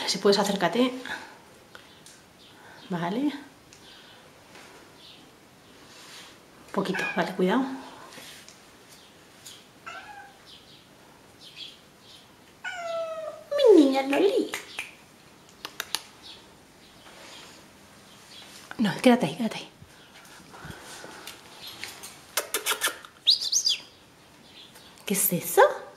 Vale, si puedes acércate. Vale. Un poquito, vale, cuidado. Mi niña Loli. No, quédate ahí, quédate ahí. ¿Qué es eso?